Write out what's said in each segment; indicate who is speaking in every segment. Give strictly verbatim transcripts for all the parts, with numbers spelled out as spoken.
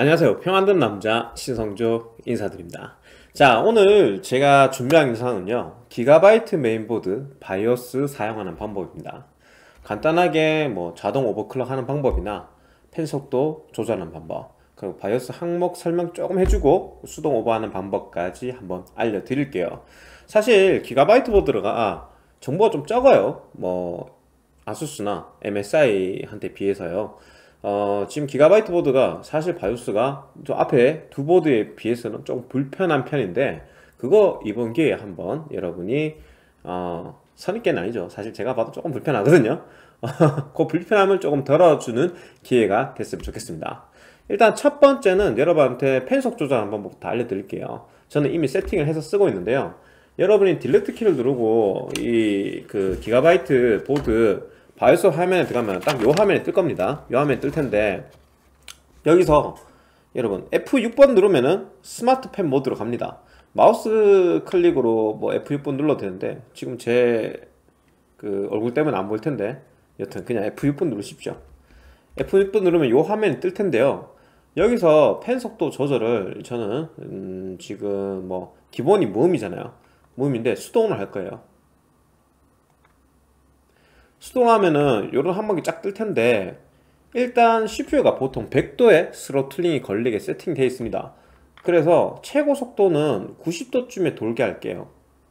Speaker 1: 안녕하세요. 평안든 남자 신성조 인사드립니다. 자, 오늘 제가 준비한 영상은요, 기가바이트 메인보드 바이오스 사용하는 방법입니다. 간단하게 뭐 자동 오버클럭 하는 방법이나 펜 속도 조절하는 방법, 그리고 바이오스 항목 설명 조금 해주고 수동 오버하는 방법까지 한번 알려드릴게요. 사실 기가바이트 보드가 정보가 좀 적어요. 뭐 아수스나 엠에스아이한테 비해서요. 어, 지금 기가바이트 보드가 사실 바이오스가 저 앞에 두 보드에 비해서는 조금 불편한 편인데, 그거 이번 기회에 한번 여러분이 어, 선입견은 아니죠. 사실 제가 봐도 조금 불편하거든요. 그 불편함을 조금 덜어주는 기회가 됐으면 좋겠습니다. 일단 첫 번째는 여러분한테 펜속 조절하는 방법부터 알려드릴게요. 저는 이미 세팅을 해서 쓰고 있는데요, 여러분이 딜리트 키를 누르고 이 그 기가바이트 보드 바이오스 화면에 들어가면 딱 요 화면에 뜰 겁니다. 요 화면에 뜰 텐데, 여기서 여러분 에프 육 번 누르면은 스마트 펜 모드로 갑니다. 마우스 클릭으로 뭐 에프 육 번 눌러도 되는데, 지금 제 그 얼굴 때문에 안 보일 텐데 여튼 그냥 에프 육 번 누르십시오. 에프 육 번 누르면 요 화면이 뜰 텐데요, 여기서 펜 속도 조절을 저는 음 지금 뭐 기본이 무음이잖아요. 무음인데 수동으로 할 거예요. 수동하면은 요런 항목이 쫙 뜰 텐데, 일단 씨피유가 보통 백 도의 스로틀링이 걸리게 세팅되어 있습니다. 그래서 최고 속도는 구십 도쯤에 돌게 할게요.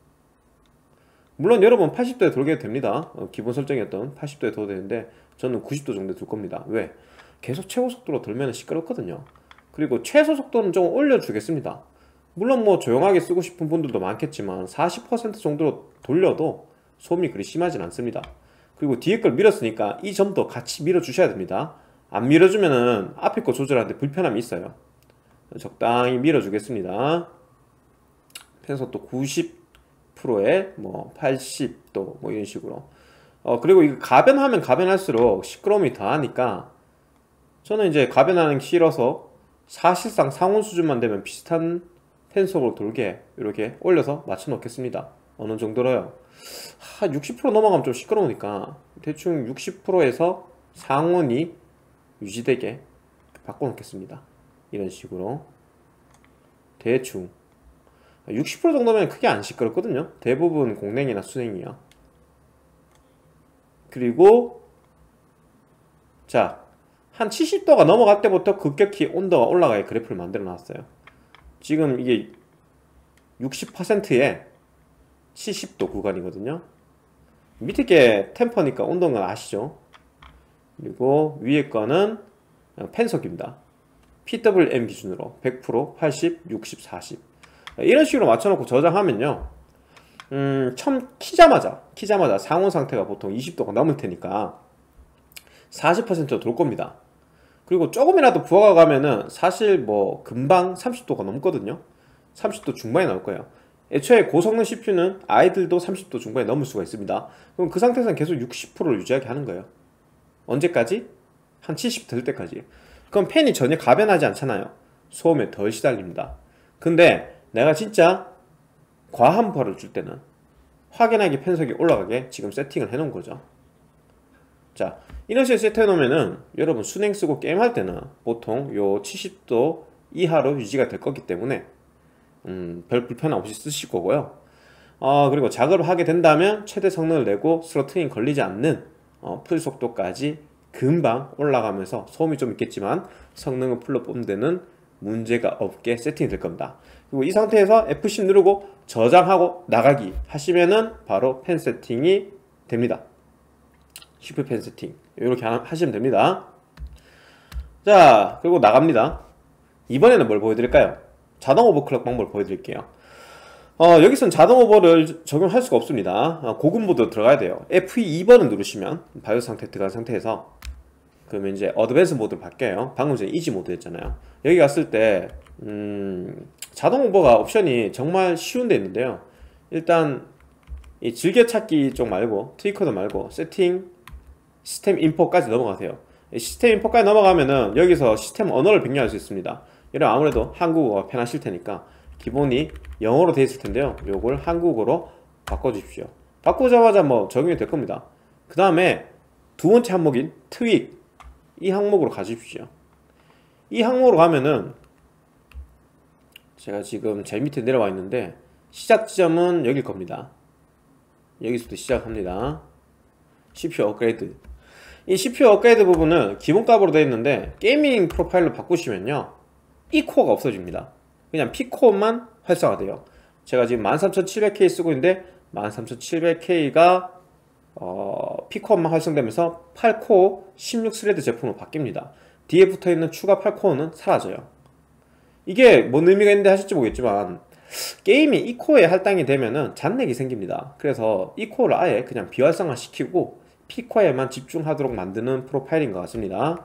Speaker 1: 물론 여러분 팔십 도에 돌게 됩니다. 어, 기본 설정이었던 팔십 도에 둬도 되는데 저는 구십 도 정도에 둘 겁니다. 왜? 계속 최고 속도로 돌면 시끄럽거든요. 그리고 최소 속도는 좀 올려주겠습니다. 물론 뭐 조용하게 쓰고 싶은 분들도 많겠지만 사십 퍼센트 정도로 돌려도 소음이 그리 심하진 않습니다. 그리고 뒤에 걸 밀었으니까 이 점도 같이 밀어주셔야 됩니다. 안 밀어주면은 앞에 거 조절하는데 불편함이 있어요. 적당히 밀어주겠습니다. 펜속도 구십 퍼센트에 뭐 팔십 도 뭐 이런 식으로. 어 그리고 이거 가변하면 가변할수록 시끄러움이 더하니까 저는 이제 가변하는 게 싫어서 사실상 상온 수준만 되면 비슷한 펜속으로 돌게 이렇게 올려서 맞춰 놓겠습니다. 어느 정도로요? 한 육십 퍼센트 넘어가면 좀 시끄러우니까 대충 육십 퍼센트에서 상온이 유지되게 바꿔 놓겠습니다. 이런 식으로 대충 육십 퍼센트 정도면 크게 안 시끄럽거든요. 대부분 공냉이나 수냉이요. 그리고 자, 한 칠십 도가 넘어갈 때부터 급격히 온도가 올라가게 그래프를 만들어 놨어요. 지금 이게 육십 퍼센트에 칠십 도 구간이거든요. 밑에 게 템퍼니까 온도인 건 아시죠? 그리고 위에 거는 펜속입니다. 피더블유엠 기준으로 백 퍼센트, 팔십, 육십, 사십 이런 식으로 맞춰놓고 저장하면요, 음, 처음 키자마자 키자마자 상온 상태가 보통 이십 도가 넘을 테니까 사십 퍼센트로 돌 겁니다. 그리고 조금이라도 부하가 가면은 사실 뭐 금방 삼십 도가 넘거든요. 삼십 도 중반에 나올 거예요. 애초에 고성능 씨피유는 아이들도 삼십 도 중반에 넘을 수가 있습니다. 그럼 그 상태에서는 계속 육십 퍼센트를 유지하게 하는 거예요. 언제까지? 한 칠십 될 때까지. 그럼 팬이 전혀 가변하지 않잖아요. 소음에 덜 시달립니다. 근데 내가 진짜 과한 부하를 줄 때는 확연하게 펜속이 올라가게 지금 세팅을 해 놓은 거죠. 자, 이런 식으로 세팅해 놓으면은 여러분 순행 쓰고 게임할 때는 보통 요 칠십 도 이하로 유지가 될 거기 때문에 음, 별 불편 없이 쓰실 거고요. 어, 그리고 작업을 하게 된다면 최대 성능을 내고 스로틀링 걸리지 않는 어, 풀 속도까지 금방 올라가면서 소음이 좀 있겠지만 성능을 풀로 뽑는 데는 문제가 없게 세팅이 될 겁니다. 그리고 이 상태에서 에프 십 누르고 저장하고 나가기 하시면은 바로 펜 세팅이 됩니다. 씨피유 펜 세팅 이렇게 하시면 됩니다. 자, 그리고 나갑니다. 이번에는 뭘 보여드릴까요? 자동 오버클럭 방법을 보여드릴게요. 어, 여기서는 자동 오버를 적용할 수가 없습니다. 어, 고급 모드로 들어가야 돼요. 에프 이 번을 누르시면 바이오스 상태 들어간 상태에서 그러면 이제 어드밴스 모드로 바뀌어요. 방금 전에 이지 모드였잖아요. 여기 갔을 때 음, 자동 오버가 옵션이 정말 쉬운 데 있는데요, 일단 이 즐겨찾기 쪽 말고 트위커드 말고 세팅 시스템 인포까지 넘어가세요. 시스템 인포까지 넘어가면은 여기서 시스템 언어를 변경할 수 있습니다. 이러면 아무래도 한국어가 편하실 테니까 기본이 영어로 되어 있을 텐데요, 요걸 한국어로 바꿔주십시오. 바꾸자마자 뭐 적용이 될 겁니다. 그 다음에 두 번째 항목인 트윅, 이 항목으로 가주십시오. 이 항목으로 가면은 제가 지금 제일 밑에 내려와 있는데 시작 지점은 여길 겁니다. 여기서부터 시작합니다. 씨피유 업그레이드. 이 씨피유 업그레이드 부분은 기본값으로 되어 있는데 게이밍 프로파일로 바꾸시면요 이 코어가 없어집니다. 그냥 P코어만 활성화돼요. 제가 지금 만 삼천칠백 케이 쓰고 있는데 만 삼천칠백 케이가 어, P코어만 활성되면서 팔 코어 십육 스레드 제품으로 바뀝니다. 뒤에 붙어있는 추가 팔 코어는 사라져요. 이게 뭔 의미가 있는데 하실지 모르겠지만 게임이 이 코어에 할당이 되면은 잔렉이 생깁니다. 그래서 이 코어를 아예 그냥 비활성화 시키고 P코어에만 집중하도록 만드는 프로파일인 것 같습니다.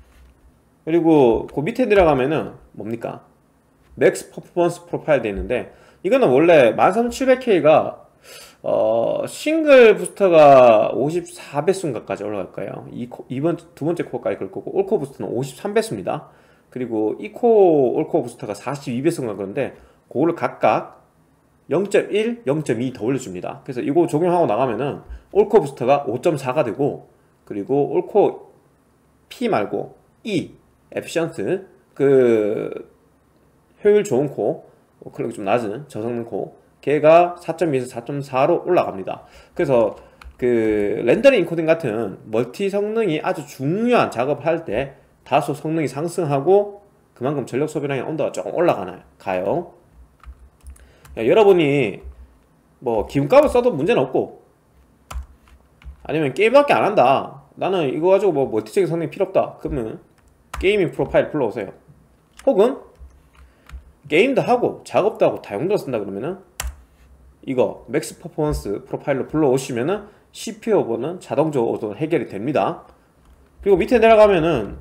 Speaker 1: 그리고 그 밑에 내려가면은 뭡니까? 맥스 퍼포먼스 프로파일 되어 있는데 이거는 원래 만 삼천칠백 케이가 어, 싱글 부스터가 오십사 배수인가까지 올라갈 거예요. 이 코, 이번 두 번째 코어까지 그럴 거고 올코어 부스터는 오십삼 배수입니다. 그리고 이 코어 올코어 부스터가 사십이 배수인가 그런데 그거를 각각 영 점 일, 영 점 이 더 올려줍니다. 그래서 이거 적용하고 나가면은 올코어 부스터가 오 점 사가 되고 그리고 올코어 P 말고 E, 에피션트 그 효율 좋은 코어, 클럭이 좀 낮은 저성능 코어 걔가 사 점 이에서 사 점 사로 올라갑니다. 그래서 그 렌더링 인코딩 같은 멀티 성능이 아주 중요한 작업을 할 때 다소 성능이 상승하고 그만큼 전력 소비량의 온도가 조금 올라가나요? 가요. 야, 여러분이 뭐 기본값을 써도 문제는 없고 아니면 게임밖에 안 한다. 나는 이거 가지고 뭐 멀티적인 성능이 필요 없다. 그러면 게이밍 프로파일 불러오세요. 혹은 게임도 하고 작업도 하고 다용도로 쓴다 그러면은 이거 맥스 퍼포먼스 프로파일로 불러오시면은 씨피유 오버는 자동적으로 해결이 됩니다. 그리고 밑에 내려가면은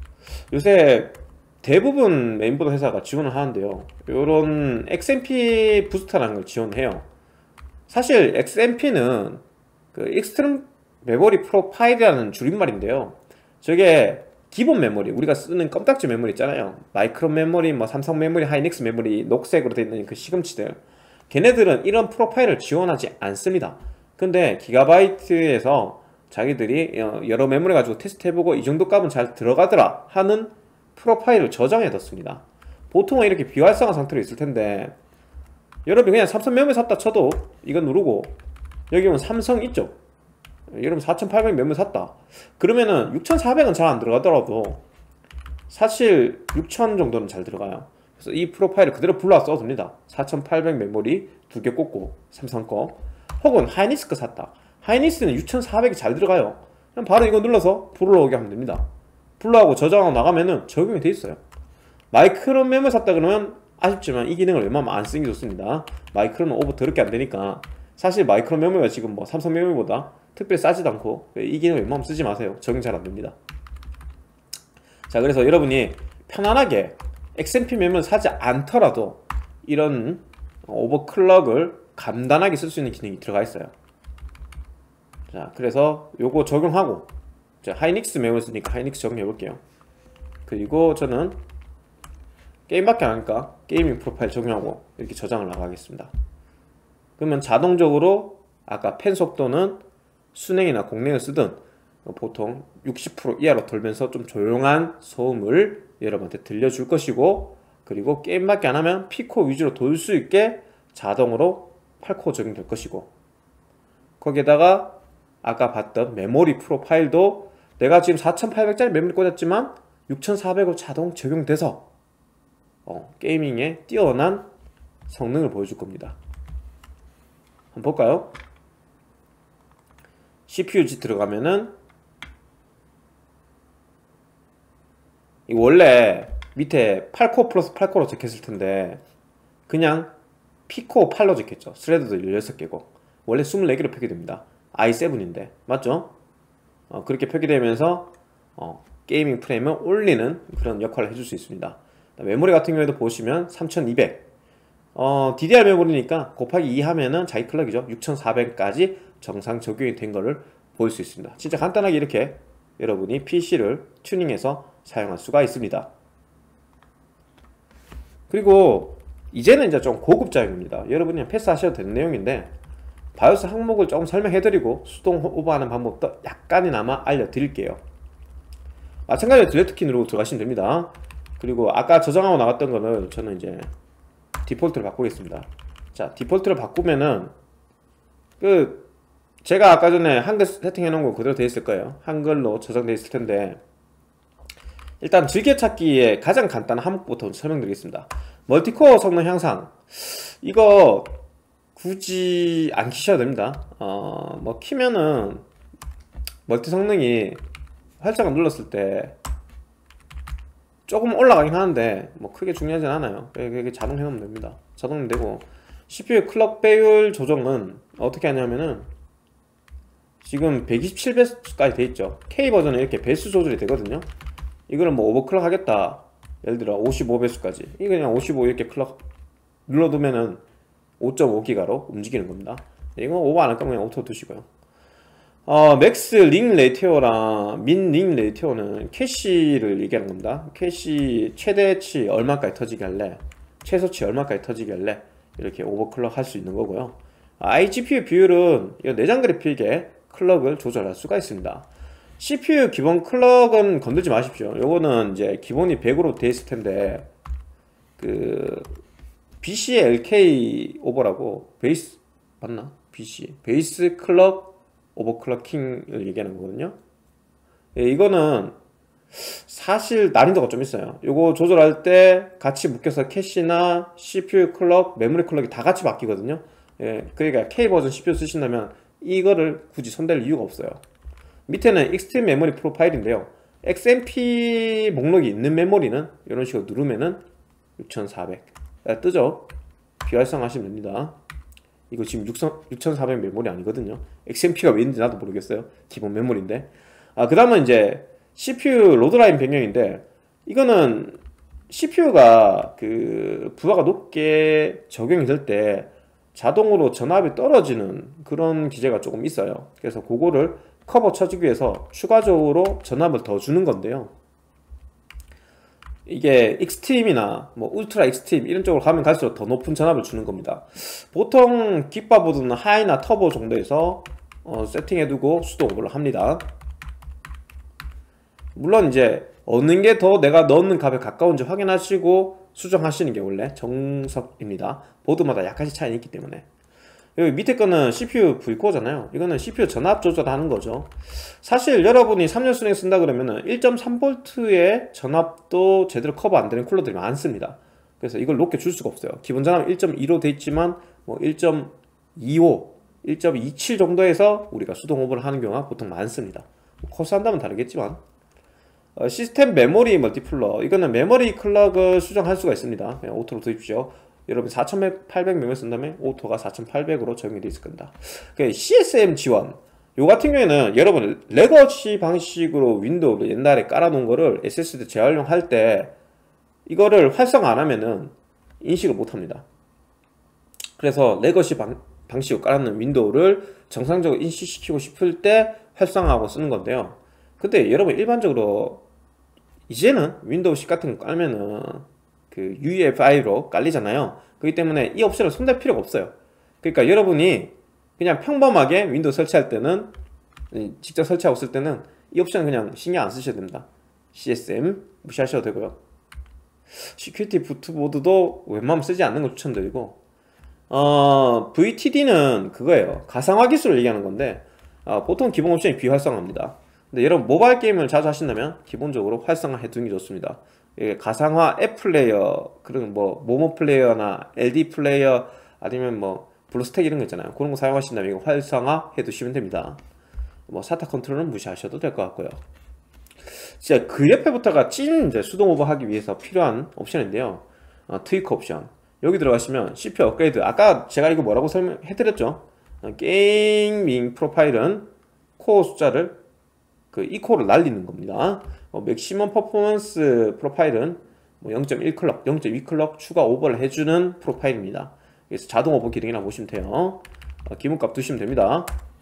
Speaker 1: 요새 대부분 메인보드 회사가 지원을 하는데요 요런 엑스엠피 부스터라는 걸 지원해요. 사실 엑스엠피는 그 익스트림 메모리 프로파일이라는 줄임말인데요 저게 기본 메모리, 우리가 쓰는 껌딱지 메모리 있잖아요. 마이크로 메모리, 뭐 삼성 메모리, 하이닉스 메모리, 녹색으로 되어 있는 그 시금치들 걔네들은 이런 프로파일을 지원하지 않습니다. 근데 기가바이트에서 자기들이 여러 메모리 가지고 테스트해보고 이 정도 값은 잘 들어가더라 하는 프로파일을 저장해 뒀습니다. 보통은 이렇게 비활성화 상태로 있을 텐데 여러분이 그냥 삼성 메모리 샀다 쳐도 이거 누르고 여기 보면 삼성 있죠? 여러분 사천팔백 메모리 샀다 그러면은 육천사백은 잘 안 들어가더라도 사실 육천 정도는 잘 들어가요. 그래서 이 프로파일을 그대로 불러 써도 됩니다. 사천팔백 메모리 두 개 꽂고 삼성 거 혹은 하이닉스 거 샀다. 하이닉스는 육천사백이 잘 들어가요. 그냥 바로 이거 눌러서 불러오게 하면 됩니다. 불러하고 저장하고 나가면은 적용이 돼 있어요. 마이크로 메모리 샀다 그러면 아쉽지만 이 기능을 웬만하면 안 쓰는 게 좋습니다. 마이크로는 오버 더럽게 안 되니까. 사실 마이크로 메모리가 지금 뭐 삼성 메모리보다 특별히 싸지도 않고 이 기능 웬만하면 쓰지 마세요. 적용 잘 안 됩니다. 자, 그래서 여러분이 편안하게 엑스엠피 메모를 사지 않더라도 이런 오버클럭을 간단하게 쓸 수 있는 기능이 들어가 있어요. 자, 그래서 요거 적용하고 자, 하이닉스 메모를 쓰니까 하이닉스 적용해 볼게요. 그리고 저는 게임밖에 안 하니까 게이밍 프로파일 적용하고 이렇게 저장을 나가겠습니다. 그러면 자동적으로 아까 펜 속도는 순행이나 공랭을 쓰든 보통 육십 퍼센트 이하로 돌면서 좀 조용한 소음을 여러분한테 들려줄 것이고 그리고 게임밖에 안하면 P코어 위주로 돌 수 있게 자동으로 팔 코어 적용될 것이고 거기에다가 아까 봤던 메모리 프로파일도 내가 지금 사천팔백짜리 메모리 꽂았지만 육천사백으로 자동 적용돼서 어, 게이밍에 뛰어난 성능을 보여줄 겁니다. 한번 볼까요? 씨피유지 들어가면은 이 원래 밑에 팔 코어 플러스 팔 코어로 적혔을 텐데 그냥 P코어 팔로 적혔죠. 스레드도 열여섯 개고 원래 이십사 개로 표기됩니다. 아이 세븐인데 맞죠? 어, 그렇게 표기되면서 어, 게이밍 프레임을 올리는 그런 역할을 해줄 수 있습니다. 메모리 같은 경우에도 보시면 삼천이백 어, 디디알 메모리니까 곱하기 이 하면은 자기 클럭이죠. 육천사백까지 정상 적용이 된 거를 볼 수 있습니다. 진짜 간단하게 이렇게 여러분이 피씨를 튜닝해서 사용할 수가 있습니다. 그리고 이제는 이제 좀 고급자용입니다. 여러분이 그냥 패스하셔도 되는 내용인데 바이오스 항목을 조금 설명해드리고 수동 오버하는 방법도 약간이나마 알려드릴게요. 마찬가지로 딜레트 키 누르고 들어가시면 됩니다. 그리고 아까 저장하고 나갔던 거는 저는 이제 디폴트를 바꾸겠습니다. 자, 디폴트를 바꾸면은 그 제가 아까 전에 한글 세팅해 놓은 거 그대로 돼 있을 거예요. 한글로 저장돼 있을 텐데, 일단 즐겨찾기의 가장 간단한 항목부터 설명드리겠습니다. 멀티코어 성능 향상, 이거 굳이 안 키셔도 됩니다. 어, 뭐 키면은 멀티 성능이 활자가 눌렀을 때 조금 올라가긴 하는데 뭐 크게 중요하진 않아요. 그게 자동 해놓으면 됩니다. 자동 되고, 씨피유 클럭 배율 조정은 어떻게 하냐면은 지금 백이십칠 배수까지 돼 있죠. K 버전은 이렇게 배수 조절이 되거든요. 이거는 뭐 오버클럭 하겠다, 예를 들어 오십오 배수까지, 이거 그냥 오십오 이렇게 클럭 눌러두면은 오 점 오 기가로 움직이는 겁니다. 이거 오버 안 할 거면 그냥 오토 두시고요. 어, 맥스 링 레이티오랑 민 링 레이티오는 캐시를 얘기하는 겁니다. 캐시 최대치 얼마까지 터지게 할래, 최소치 얼마까지 터지게 할래, 이렇게 오버클럭 할 수 있는 거고요. 아이지피유 비율은 이 내장 그래픽에 클럭을 조절할 수가 있습니다. 씨피유 기본 클럭은 건들지 마십시오. 요거는 이제 기본이 백으로 돼 있을 텐데, 그 비씨 엘케이 오버라고, 베이스 맞나? 비씨 베이스 클럭 오버클럭킹을 얘기하는 거거든요. 예, 이거는 사실 난이도가 좀 있어요. 요거 조절할 때 같이 묶여서 캐시나 씨피유 클럭, 메모리 클럭이 다 같이 바뀌거든요. 예, 그러니까 K 버전 씨피유 쓰신다면 이거를 굳이 손댈 이유가 없어요. 밑에는 익스트림 메모리 프로파일인데요, 엑스엠피 목록이 있는 메모리는 이런 식으로 누르면은 육천사백 뜨죠. 비활성 하시면 됩니다. 이거 지금 육천사백 메모리 아니거든요. 엑스엠피가 왜 있는지 나도 모르겠어요. 기본 메모리인데. 아, 그 다음은 이제 씨피유 로드라인 변경인데, 이거는 씨피유가 그 부하가 높게 적용이 될 때 자동으로 전압이 떨어지는 그런 기제가 조금 있어요. 그래서 그거를 커버 쳐주기 위해서 추가적으로 전압을 더 주는 건데요, 이게 익스트림이나 뭐 울트라 익스트림 이런 쪽으로 가면 갈수록 더 높은 전압을 주는 겁니다. 보통 깃바보드는 하이나 터보 정도에서 어, 세팅해두고 수동 오버를 합니다. 물론 이제 어느 게 더 내가 넣는 값에 가까운지 확인하시고 수정하시는 게 원래 정석입니다. 보드마다 약간씩 차이는 있기 때문에. 여기 밑에 거는 씨피유 브이코어잖아요. 이거는 씨피유 전압 조절하는 거죠. 사실 여러분이 삼 열 순행 쓴다 그러면은 일 점 삼 볼트의 전압도 제대로 커버 안 되는 쿨러들이 많습니다. 그래서 이걸 높게 줄 수가 없어요. 기본 전압 일 점 이로 돼 있지만 뭐 일 점 이오, 일 점 이칠 정도에서 우리가 수동 오버를 하는 경우가 보통 많습니다. 코스 한다면 다르겠지만. 어, 시스템 메모리 멀티플러, 이거는 메모리 클럭을 수정할 수가 있습니다. 그냥 오토로 두십시오. 여러분 사천팔백 메모리 쓴 다음에 오토가 사천팔백으로 적용이 되어 있을 겁니다. 씨에스엠 지원, 요 같은 경우에는 여러분 레거시 방식으로 윈도우를 옛날에 깔아놓은 거를 에스에스디 재활용할 때 이거를 활성화 안 하면은 인식을 못 합니다. 그래서 레거시 방, 방식으로 깔아놓은 윈도우를 정상적으로 인식시키고 싶을 때 활성화하고 쓰는 건데요, 근데 여러분 일반적으로 이제는 윈도우 십 같은 거 깔면은 그 유이에프아이로 깔리잖아요. 그렇기 때문에 이 옵션을 손댈 필요가 없어요. 그러니까 여러분이 그냥 평범하게 윈도우 설치할 때는, 직접 설치하고 쓸 때는 이 옵션 그냥 신경 안 쓰셔도 됩니다. 씨에스엠 무시하셔도 되고요. 시큐리티 부트보드도 웬만하면 쓰지 않는 걸 추천드리고, 어, 브이티디는 그거예요. 가상화 기술을 얘기하는 건데, 어, 보통 기본 옵션이 비활성화입니다. 근데 여러분 모바일 게임을 자주 하신다면 기본적으로 활성화 해두는 게 좋습니다. 가상화 앱 플레이어, 그런 뭐 모모 플레이어나 엘디 플레이어 아니면 뭐 블루스택 이런 거 있잖아요. 그런 거 사용하신다면 이거 활성화 해두시면 됩니다. 뭐 사타 컨트롤은 무시하셔도 될 것 같고요. 진짜 그 옆에부터가 찐 이제 수동 오버하기 위해서 필요한 옵션인데요, 어, 트위크 옵션. 여기 들어가시면 씨피유 업그레이드, 아까 제가 이거 뭐라고 설명해드렸죠. 어, 게이밍 프로파일은 코어 숫자를 그 이 코어를 날리는 겁니다. 어, 맥시멈 퍼포먼스 프로파일은 뭐 영 점 일 클럭, 영 점 이 클럭 추가 오버를 해주는 프로파일입니다. 그래서 자동 오버 기능이라고 보시면 돼요. 어, 기본값 두시면 됩니다.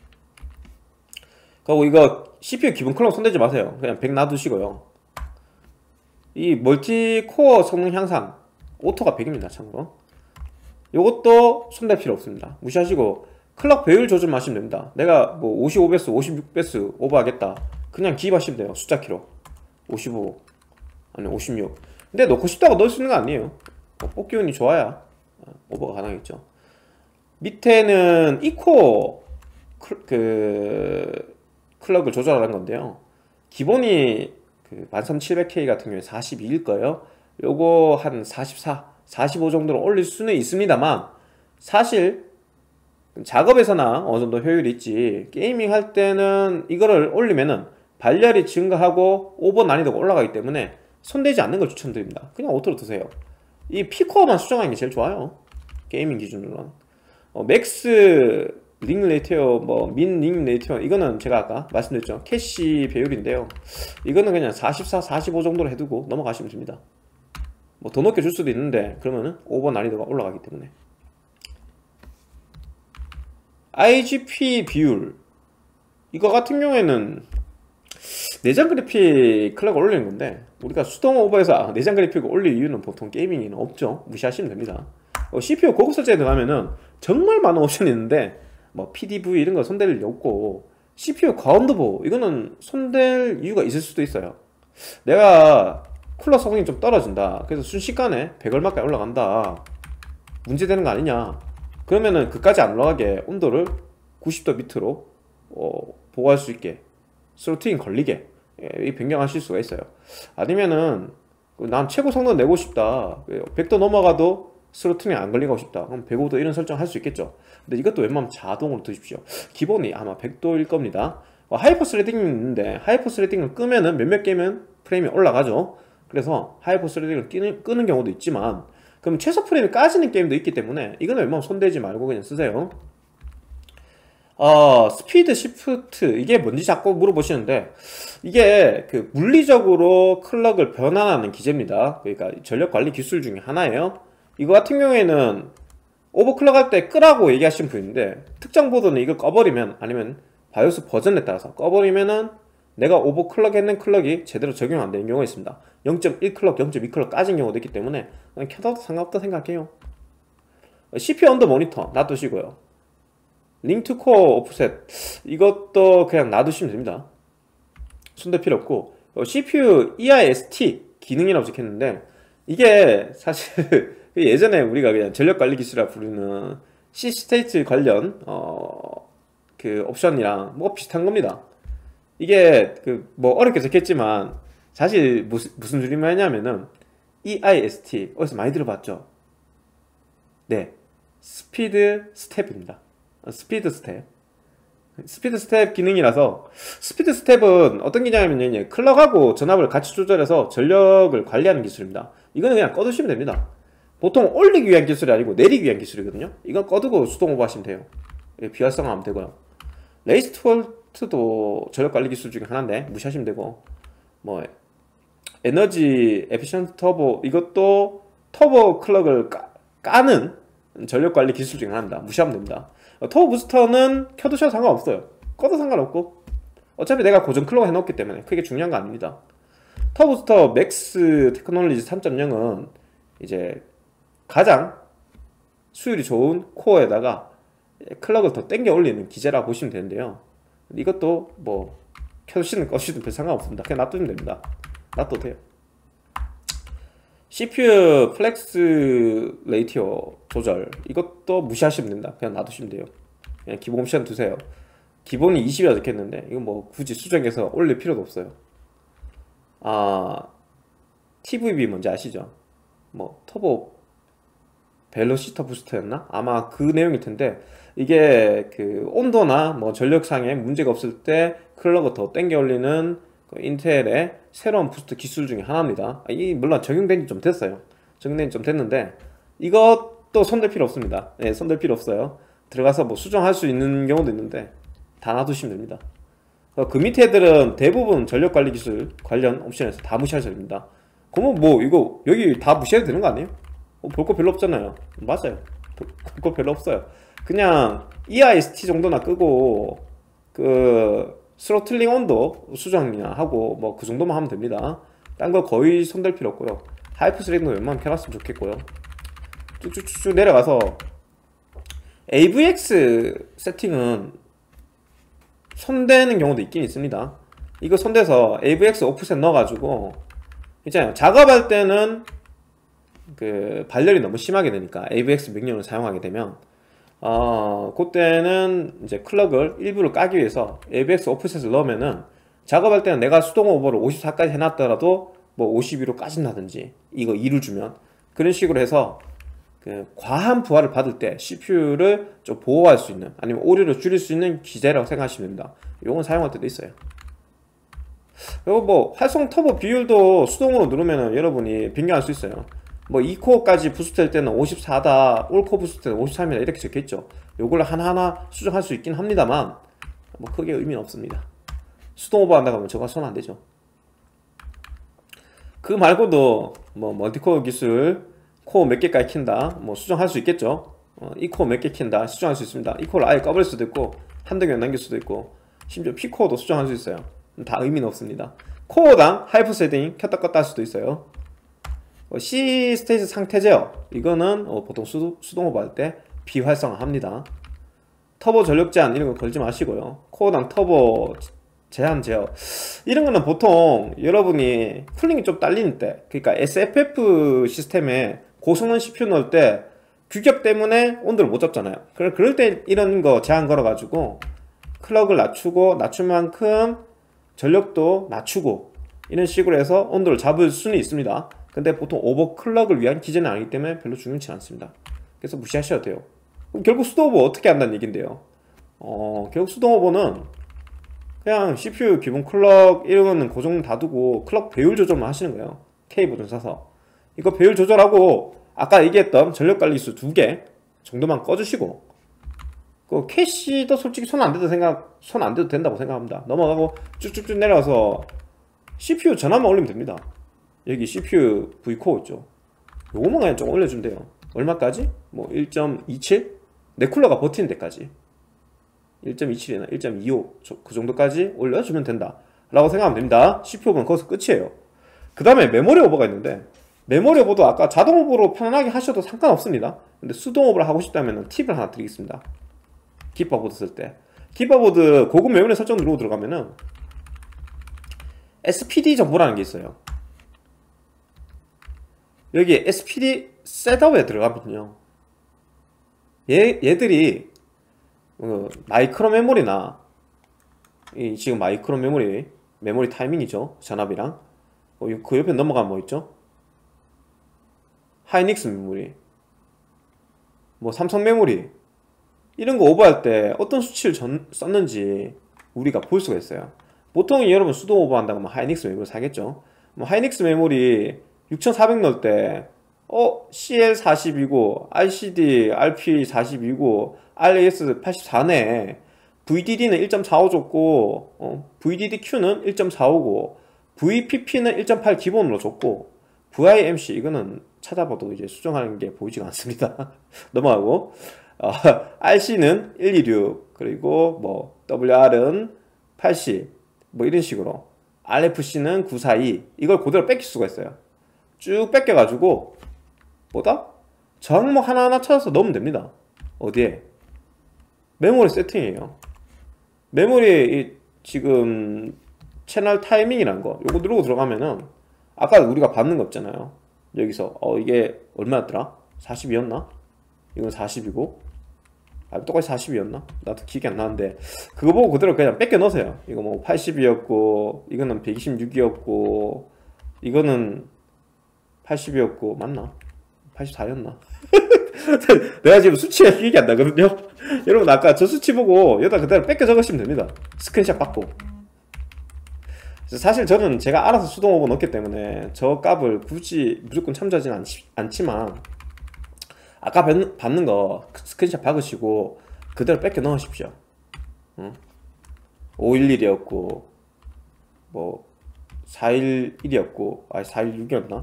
Speaker 1: 그리고 이거 씨피유 기본 클럭 손대지 마세요. 그냥 백 놔두시고요. 이 멀티 코어 성능 향상 오토가 백입니다. 참고로 요것도 손댈 필요 없습니다. 무시하시고 클럭 배율 조절만 하시면 됩니다. 내가 뭐 오십오 배수, 오십육 배수 오버하겠다, 그냥 기입하시면 돼요. 숫자 키로 오십오 아니 오십육. 근데 놓고 싶다고 넣을 수 있는 거 아니에요. 어, 뽑기 운이 좋아야 오버가 가능하겠죠. 밑에는 이코 클, 그 클럭을 조절하는 건데요. 기본이 그 일 삼 칠 공 공 케이 같은 경우에 사십이일 거예요. 요거 한 사십사, 사십오 정도로 올릴 수는 있습니다만, 사실 작업에서나 어느 정도 효율이 있지, 게이밍 할 때는 이거를 올리면은 발열이 증가하고 오버 난이도가 올라가기 때문에 손대지 않는 걸 추천드립니다. 그냥 오토로 드세요. 이 P코어만 수정하는 게 제일 좋아요, 게이밍 기준으로는. 어, 맥스 링 레이티어, 뭐 민 링 레이티어, 이거는 제가 아까 말씀드렸죠, 캐시 배율인데요. 이거는 그냥 사십사, 사십오 정도로 해두고 넘어가시면 됩니다. 뭐 더 높게 줄 수도 있는데 그러면은 오버 난이도가 올라가기 때문에. 아이지피 비율, 이거 같은 경우에는 내장 그래픽 클럭을 올리는 건데, 우리가 수동 오버해서 내장 그래픽을 올릴 이유는 보통 게이밍에는 없죠. 무시하시면 됩니다. 어, 씨피유 고급 설정에 들어가면은 정말 많은 옵션이 있는데, 뭐 피디브이 이런 거 손댈 일 없고, 씨피유 과온도보 이거는 손댈 이유가 있을 수도 있어요. 내가 쿨러 성능이 좀 떨어진다, 그래서 순식간에 백 얼마까지 올라간다, 문제되는 거 아니냐, 그러면은 그까지 안 올라가게 온도를 구십 도 밑으로 어, 보호할 수 있게 스로틀링 걸리게, 예, 변경하실 수가 있어요. 아니면은 난 최고 성능 내고 싶다, 백 도 넘어가도 스로틀링 안 걸리고 싶다, 그럼 백오 도 이런 설정 할 수 있겠죠. 근데 이것도 웬만하면 자동으로 두십시오. 기본이 아마 백 도일 겁니다. 어, 하이퍼 스레딩이 있는데, 하이퍼 스레딩을 끄면은 몇몇 개면 프레임이 올라가죠. 그래서 하이퍼 스레딩을 끄는, 끄는 경우도 있지만, 그럼 최소 프레임이 까지는 게임도 있기 때문에 이거는 웬만하면 손대지 말고 그냥 쓰세요. 어, 스피드 시프트, 이게 뭔지 자꾸 물어보시는데, 이게 그 물리적으로 클럭을 변환하는 기제입니다. 그러니까 전력 관리 기술 중에 하나예요. 이거 같은 경우에는 오버클럭 할 때 끄라고 얘기하시는 분인데, 특정 보드는 이걸 꺼버리면, 아니면 바이오스 버전에 따라서 꺼버리면은 내가 오버클럭 했는 클럭이 제대로 적용 안 되는 경우가 있습니다. 영 점 일 클럭, 영 점 이 클럭 까진 경우도 있기 때문에 그냥 켜둬도 상관없다 생각해요. 씨피유 언더 모니터 놔두시고요. 링 투 코어 오프셋, 이것도 그냥 놔두시면 됩니다. 손댈 필요 없고, 씨피유 이아이에스티 기능이라고 적혔는데, 이게 사실 예전에 우리가 그냥 전력관리 기술이라 부르는 C스테이트 관련 어, 그 옵션이랑 뭐 비슷한 겁니다. 이게 그 뭐 어렵게 적혔지만 사실 무슨, 무슨 줄임말이냐면은 이아이에스티, 어디서 많이 들어봤죠? 네, 스피드 스텝입니다. 스피드 스텝. 스피드 스텝 기능이라서, 스피드 스텝은 어떤 기냐면요, 클럭하고 전압을 같이 조절해서 전력을 관리하는 기술입니다. 이거는 그냥 꺼두시면 됩니다. 보통 올리기 위한 기술이 아니고 내리기 위한 기술이거든요. 이건 꺼두고 수동 오버 하시면 돼요. 비활성화하면 되고요. 레이스 트월트도 전력 관리 기술 중에 하나인데 무시하시면 되고, 뭐 에너지 에피션트 터보, 이것도 터보 클럭을 까, 까는 전력 관리 기술 중에 하나입니다. 무시하면 됩니다. 터보 부스터는 켜두셔도 상관없어요. 꺼도 상관없고, 어차피 내가 고정 클럭 해놓기 때문에 크게 중요한 거 아닙니다. 터보 부스터 맥스 테크놀로지 삼 점 영은 이제 가장 수율이 좋은 코어에다가 클럭을 더 땡겨 올리는 기제라 보시면 되는데요. 이것도 뭐 켜두시든 꺼시든 별 상관없습니다. 그냥 놔두면 됩니다. 놔둬도 돼요. 씨피유 플렉스 레이티어 조절, 이것도 무시하시면 됩니다. 그냥 놔두시면 돼요. 그냥 기본 옵션 두세요. 기본이 이십이라 적혔는데 이건 뭐 굳이 수정해서 올릴 필요도 없어요. 아, 티브이비 뭔지 아시죠? 뭐 터보 벨로시터 부스터였나? 아마 그 내용일 텐데, 이게 그 온도나 뭐 전력상에 문제가 없을 때 클럭을 더 땡겨 올리는 그 인텔의 새로운 부스터 기술 중에 하나입니다. 이 물론 적용된 지 좀 됐어요. 적용된 지 좀 됐는데 이것도 손댈 필요 없습니다. 네, 손댈 필요 없어요. 들어가서 뭐 수정할 수 있는 경우도 있는데 다 놔두시면 됩니다. 그 밑에 애들은 대부분 전력관리 기술 관련 옵션에서 다 무시하셔야 됩니다. 그러면 뭐 이거 여기 다 무시해도 되는 거 아니에요? 어, 볼 거 별로 없잖아요. 맞아요. 볼 거 별로 없어요. 그냥 이아이에스티 정도나 끄고 그 스로틀링 온도 수정이나 하고 뭐 그 정도만 하면 됩니다. 딴 거 거의 손댈 필요 없고요. 하이프 스레딩도 웬만하면 켜놨으면 좋겠고요. 쭉쭉쭉 내려가서 에이브이엑스 세팅은 손대는 경우도 있긴 있습니다. 이거 손대서 에이브이엑스 오프셋 넣어가지고 있잖아요. 작업할 때는 그 발열이 너무 심하게 되니까 에이브이엑스 명령을 사용하게 되면 어 그때는 이제 클럭을 일부러 까기 위해서 에이브이엑스 오프셋을 넣으면은 작업할 때는 내가 수동 오버를 오십사까지 해놨더라도 뭐 오십이로 까진다든지 이거 이를 주면 그런 식으로 해서 그 과한 부하를 받을 때 씨피유를 좀 보호할 수 있는 아니면 오류를 줄일 수 있는 기제라고 생각하시면 됩니다. 요건 사용할 때도 있어요. 그리고 뭐 활성 터보 비율도 수동으로 누르면은 여러분이 변경할 수 있어요. 뭐 이 코어까지 부스트 할 때는 오십사다, 올코어 부스트 때는 오십삼이다 이렇게 적혀있죠. 요걸 하나하나 수정할 수 있긴 합니다만 뭐 크게 의미는 없습니다. 수동 오버 한다고 하면 저거 손 안되죠. 그 말고도 뭐 멀티코어 기술 코어 몇 개까지 킨다 뭐 수정할 수 있겠죠. 어, 이 코어 몇 개 킨다 수정할 수 있습니다. 이 코어를 아예 꺼버릴 수도 있고 한두 개만 남길 수도 있고 심지어 P 코어도 수정할 수 있어요. 다 의미는 없습니다. 코어당 하이퍼 세팅 켰다 껐다 할 수도 있어요. 어, C 스테이지 상태 제어 이거는 어, 보통 수, 수동 오버 할 때 비활성화 합니다. 터보 전력 제한 이런 거 걸지 마시고요. 코어당 터보 제한 제어 이런 거는 보통 여러분이 쿨링이 좀 딸리는 때 그러니까 에스에프에프 시스템에 고성능 씨피유 넣을 때 규격 때문에 온도를 못 잡잖아요. 그럴 때 이런 거 제한 걸어 가지고 클럭을 낮추고 낮춘 만큼 전력도 낮추고 이런 식으로 해서 온도를 잡을 수는 있습니다. 근데 보통 오버클럭을 위한 기제는 아니기 때문에 별로 중요치 않습니다. 그래서 무시하셔도 돼요. 그럼 결국 수동 오버 어떻게 한다는 얘긴데요. 어, 결국 수동 오버는 그냥 씨피유 기본 클럭 이런 거는 고정 다 두고 클럭 배율 조절만 하시는 거예요. K 버전 사서 이거 배율 조절하고 아까 얘기했던 전력관리수 두 개 정도만 꺼주시고 그 캐시도 솔직히 손 안 대도 생각 손 안 대도 된다고 생각합니다. 넘어가고 쭉쭉쭉 내려가서 씨피유 전압만 올리면 됩니다. 여기 씨피유 V코어 있죠. 요거만 그냥 좀 올려주면 돼요. 얼마까지? 뭐 일 점 이칠? 내 쿨러가 버티는 데까지 일 점 이칠이나 일 점 이오 그 정도까지 올려주면 된다 라고 생각하면 됩니다. 씨피유 오버는 거기서 끝이에요. 그 다음에 메모리 오버가 있는데 메모리 오버도 아까 자동 오버로 편안하게 하셔도 상관없습니다. 근데 수동 오버를 하고 싶다면 팁을 하나 드리겠습니다. 기파보드 쓸 때 기파보드 고급 메모리 설정 누르고 들어가면은 에스피디 정보라는 게 있어요. 여기 에스피디 셋업에 들어가면요 얘, 얘들이 어, 마이크로 메모리나 이 지금 마이크로 메모리 메모리 타이밍이죠. 전압이랑 어, 그 옆에 넘어가면 뭐 있죠? 하이닉스 메모리 뭐 삼성 메모리 이런 거 오버할 때 어떤 수치를 전, 썼는지 우리가 볼 수가 있어요. 보통 여러분 수동 오버 한다고 하면 하이닉스 메모리 사겠죠. 뭐 하이닉스 메모리 육천사백 넣을 때 어? 씨엘 사십이고 알씨디 알피 사십이고 알에이에스 팔십사네 브이디디는 일 점 사오 줬고 어, 브이디디큐는 일 점 사오고 브이피피는 일 점 팔 기본으로 줬고 브이아이엠씨 이거는 찾아봐도 이제 수정하는 게 보이지가 않습니다. 넘어가고 어, 알씨는 백이십육 그리고 뭐 더블유알은 팔십 뭐 이런 식으로 알에프씨는 구백사십이 이걸 그대로 뺏길 수가 있어요. 쭉 뺏겨가지고 뭐다? 저 항목 하나하나 찾아서 넣으면 됩니다. 어디에? 메모리 세팅이에요. 메모리 이 지금 채널 타이밍이란 거 요거 누르고 들어가면은 아까 우리가 받는 거 없잖아요. 여기서 어 이게 얼마였더라? 사십이었나? 이건 사십이고 아 똑같이 사십이었나? 나도 기억이 안 나는데 그거 보고 그대로 그냥 뺏겨 넣으세요. 이거 뭐 팔십이었고 이거는 백이십육이었고 이거는 팔십이었고 맞나? 팔십사였나? 내가 지금 수치가 기억이 안 나거든요. 여러분 아까 저 수치 보고 여기다 그대로 뺏겨 적으시면 됩니다. 스크린샷 받고. 사실 저는 제가 알아서 수동 오버 넣었기 때문에 저 값을 굳이 무조건 참조하지는 않지, 않지만 아까 받는, 받는 거 스크린샷 박으시고 그대로 뺏겨 넣으십시오. 응? 오백십일이었고 뭐 사백십일이었고 아니 사백십육이었나?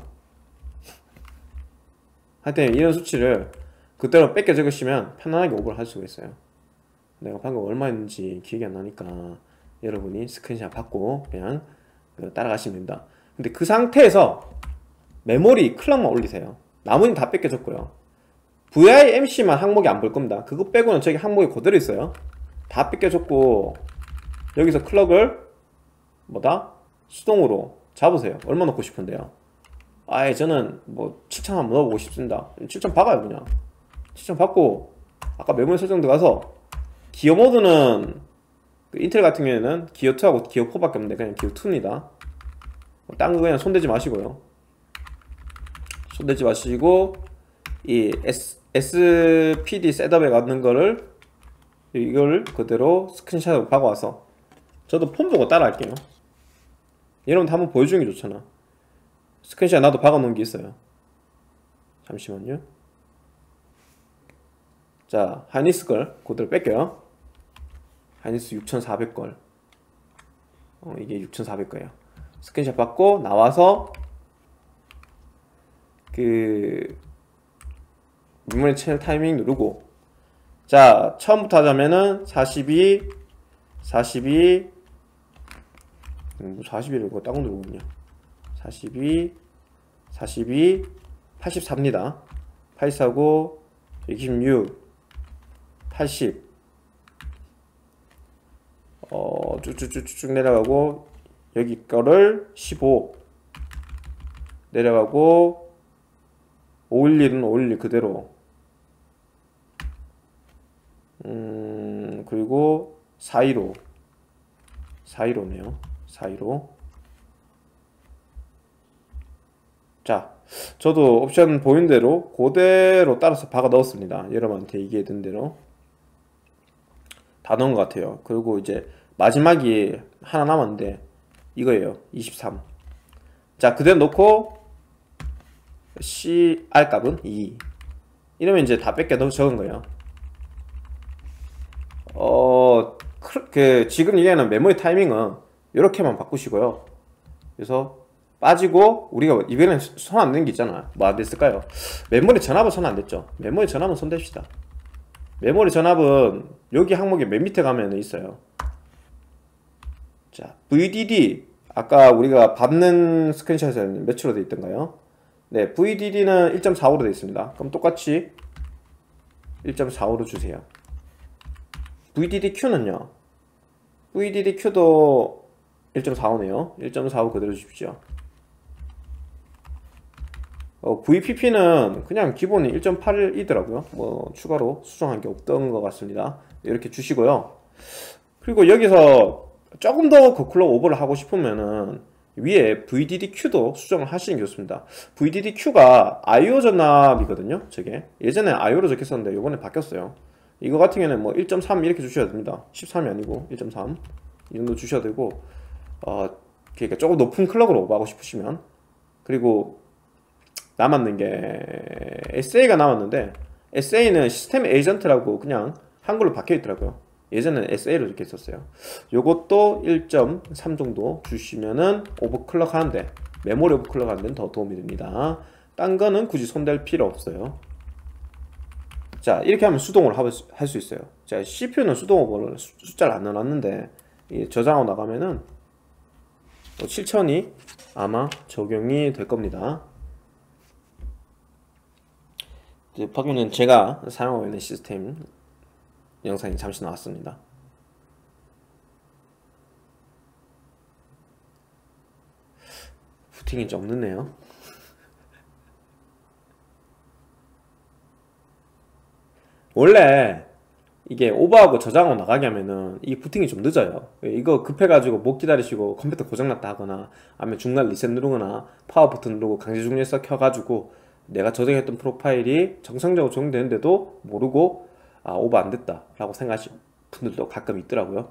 Speaker 1: 하여튼 이런 수치를 그대로 뺏겨 적으시면 편안하게 오버를 할 수가 있어요. 내가 방금 얼마 했는지 기억이 안 나니까 여러분이 스크린샷 받고 그냥 따라가시면 됩니다. 근데 그 상태에서 메모리 클럭만 올리세요. 나머지는 다 뺏겨 적고요. 브이아이엠씨만 항목이 안 볼 겁니다. 그거 빼고는 저기 항목이 그대로 있어요. 다 뺏겨 적고 여기서 클럭을 뭐다? 수동으로 잡으세요. 얼마 넣고 싶은데요? 아예 저는 뭐 칠천 한번 넣어보고 싶습니다. 칠천 박아요. 그냥 칠천 받고 아까 메모리 설정 들어가서 기어 모드는 그 인텔 같은 경우에는 기어 투하고 기어 포밖에 없는데 그냥 기어 투입니다. 딴 거 그냥 손대지 마시고요. 손대지 마시고 이 S, 에스피디 셋업에 맞는 거를 이걸 그대로 스크린샷으로 박아와서 저도 폰 보고 따라 할게요. 여러분 한번 보여주는 게 좋잖아. 스크린샷 나도 박아놓은 게 있어요. 잠시만요. 자, 하이닉스 걸 그대로 뺄게요. 하이닉스 육천사백 걸. 어, 이게 육천사백 거예요. 스크린샷 받고 나와서 그 메모리 채널 타이밍 누르고, 자 처음부터 하자면은 사십이 사십이 음, 사십이를 이거 딴거 누르고 있냐. 사십이 사십이 팔십사입니다. 팔십사고 이십육 팔십 어 쭉쭉쭉쭉 내려가고 여기 거를 십오 내려가고 오백십일은 오백십일 그대로, 음 그리고 사백십오 사백십오네요. 사백십오. 자 저도 옵션 보인 대로 그대로 따라서 박아 넣었습니다. 여러분한테 얘기했던 대로 다 넣은 것 같아요. 그리고 이제 마지막이 하나 남았는데 이거예요. 이십삼. 자 그대로 놓고 씨 알 값은 이. 이러면 이제 다 뺏겨 넣어 적은 거예요. 어, 그, 그 지금 얘기하는 메모리 타이밍은 이렇게만 바꾸시고요. 그래서 빠지고 우리가 이번엔 손 안 댄 게 있잖아. 뭐 안 됐을까요? 메모리 전압은 손 안 댔죠. 메모리 전압은 손 댑시다. 메모리 전압은 여기 항목에 맨 밑에 가면 있어요. 자, 브이디디 아까 우리가 받는 스크린샷에는 몇으로 되어 있던가요? 네, 브이디디는 일 점 사오로 되어 있습니다. 그럼 똑같이 일 점 사오로 주세요. 브이디디큐는요 브이디디큐도 일 점 사오네요 일 점 사오 그대로 주십시오. 어, 브이피피는 그냥 기본이 일 점 팔이더라고요 뭐 추가로 수정한 게 없던 것 같습니다. 이렇게 주시고요. 그리고 여기서 조금 더 거클럭 오버를 하고 싶으면은 위에 브이디디큐도 수정을 하시는 게 좋습니다. 브이디디큐가 아이오 전압이거든요. 저게 예전에 아이오로 적혔었는데 요번에 바뀌었어요. 이거 같은 경우는 뭐 일 점 삼 이렇게 주셔야 됩니다. 십삼이 아니고 일 점 삼 이 정도 주셔야 되고, 어 그러니까 조금 높은 클럭으로 오버하고 싶으시면. 그리고 남았는 게 에스에이가 남았는데 에스에이는 시스템 에이전트라고 그냥 한글로 박혀 있더라고요. 예전에는 에스에이로 이렇게 있었어요. 요것도 일 점 삼 정도 주시면은 오버클럭 하는데, 메모리 오버클럭 하는 데는 더 도움이 됩니다. 딴 거는 굳이 손댈 필요 없어요. 자 이렇게 하면 수동으로 할 수 있어요. 자 씨피유는 수동 오버를 숫자를 안 넣어놨는데 저장하고 나가면은 칠천이 아마 적용이 될 겁니다. 이제 방금은 제가 사용하고 있는 시스템 영상이 잠시 나왔습니다. 부팅이 좀 늦네요. 원래 이게 오버하고 저장하고 나가게 하면은 이 부팅이 좀 늦어요. 이거 급해가지고 못 기다리시고 컴퓨터 고장났다 하거나 아니면 중간 리셋 누르거나 파워 버튼 누르고 강제 중립서 켜가지고 내가 저장했던 프로파일이 정상적으로 적용되는데도 모르고 아 오버 안 됐다 라고 생각하시는 분들도 가끔 있더라고요.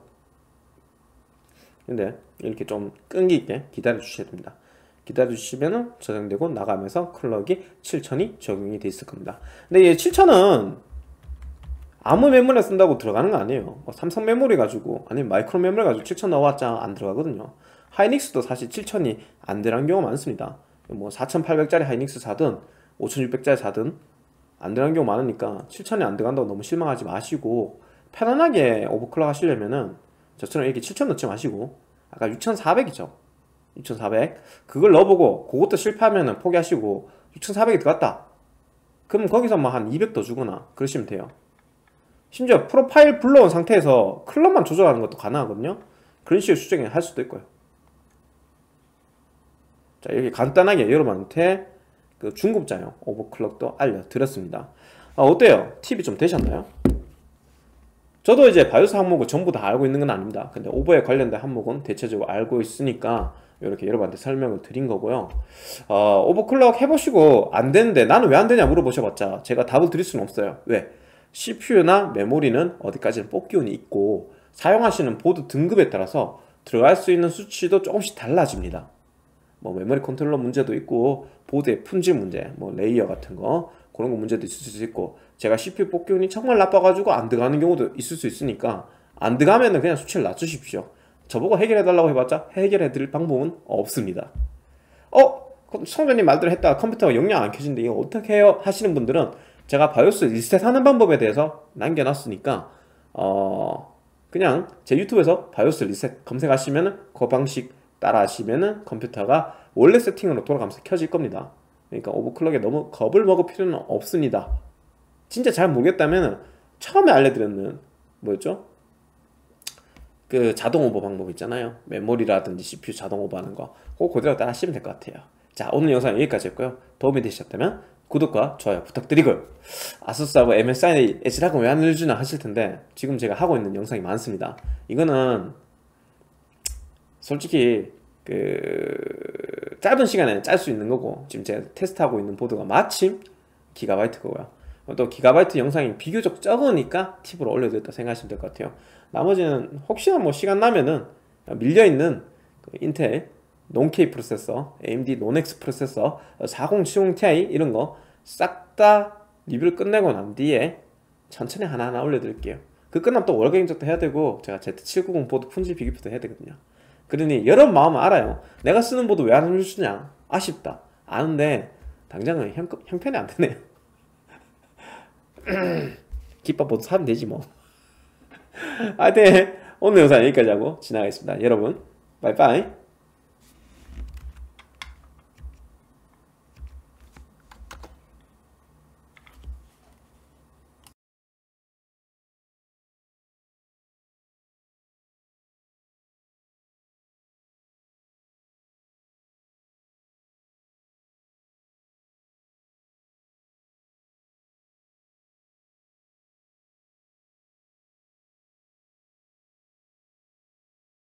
Speaker 1: 근데 이렇게 좀 끈기 있게 기다려 주셔야 됩니다. 기다려 주시면은 저장되고 나가면서 클럭이 칠천이 적용이 돼 있을 겁니다. 근데 이 칠천은 아무 메모리 쓴다고 들어가는 거 아니에요. 뭐 삼성 메모리 가지고 아니면 마이크로 메모리 가지고 칠천 넣어봤자 안 들어가거든요. 하이닉스도 사실 칠천이 안 들어간 경우가 많습니다. 뭐 사천팔백짜리 하이닉스 사든 오천육백짜리 사든 안 들어간 경우 많으니까 칠천이 안 들어간다고 너무 실망하지 마시고, 편안하게 오버클럭 하시려면은 저처럼 이렇게 칠천 넣지 마시고 아까 육천사백이죠 육천사백 그걸 넣어보고 그것도 실패하면은 포기하시고 육천사백이 들어갔다 그럼 거기서 뭐 한 이백 더 주거나 그러시면 돼요. 심지어 프로파일 불러온 상태에서 클럭만 조절하는 것도 가능하거든요. 그런 식으로 수정을 할 수도 있고요. 자 이렇게 간단하게 여러분한테 그 중급자용 오버클럭도 알려드렸습니다. 아, 어때요? 팁이 좀 되셨나요? 저도 이제 바이오스 항목을 전부 다 알고 있는 건 아닙니다. 근데 오버에 관련된 항목은 대체적으로 알고 있으니까 이렇게 여러분한테 설명을 드린 거고요. 어, 오버클럭 해보시고 안 되는데 나는 왜 안 되냐 물어보셔봤자 제가 답을 드릴 수는 없어요. 왜? 씨피유나 메모리는 어디까지는 뽑기운이 있고 사용하시는 보드 등급에 따라서 들어갈 수 있는 수치도 조금씩 달라집니다. 뭐 메모리 컨트롤러 문제도 있고 보드의 품질 문제, 뭐 레이어 같은 거 그런 거 문제도 있을 수 있고 제가 씨피유 뽑기운이 정말 나빠가지고 안 들어가는 경우도 있을 수 있으니까 안 들어가면은 그냥 수치를 낮추십시오. 저보고 해결해달라고 해봤자 해결해드릴 방법은 없습니다. 어? 성전님 말대로 했다가 컴퓨터가 영영 안 켜진데 이거 어떻게 해요? 하시는 분들은 제가 바이오스 리셋하는 방법에 대해서 남겨놨으니까 어 그냥 제 유튜브에서 바이오스 리셋 검색하시면은 그 방식 따라 하시면은 컴퓨터가 원래 세팅으로 돌아가면서 켜질 겁니다. 그러니까 오버클럭에 너무 겁을 먹을 필요는 없습니다. 진짜 잘 모르겠다면 처음에 알려드렸는 뭐였죠? 그 자동 오버 방법 있잖아요. 메모리라든지 씨피유 자동 오버하는 거 그거 그대로 따라 하시면 될 것 같아요. 자, 오늘 영상 여기까지 했고요. 도움이 되셨다면 구독과 좋아요 부탁드리고요. 아수스하고 엠에스아이 엣지락은 왜 안 알려주나 하실 텐데 지금 제가 하고 있는 영상이 많습니다. 이거는 솔직히 그 짧은 시간에 짤 수 있는 거고 지금 제가 테스트하고 있는 보드가 마침 기가바이트고요. 또 기가바이트 영상이 비교적 적으니까 팁으로 올려드렸다 생각하시면 될 것 같아요. 나머지는 혹시나 뭐 시간 나면은 밀려있는 그 인텔 논케이 프로세서, 에이엠디 논엑스 프로세서, 사공칠공 티아이 이런 거 싹 다 리뷰를 끝내고 난 뒤에 천천히 하나하나 올려드릴게요. 그 끝나면 또 월경 인적도 해야 되고 제가 제트 칠백구십 보드 품질 비교표도 해야 되거든요. 그러니 여러분 마음은 알아요. 내가 쓰는 보드 왜 안 알려주냐? 아쉽다. 아는데 당장은 형, 형편이 안 되네요. 기밥 보드 사면 되지 뭐. 하여튼 오늘 영상 여기까지 하고 지나가겠습니다. 여러분 빠이빠이.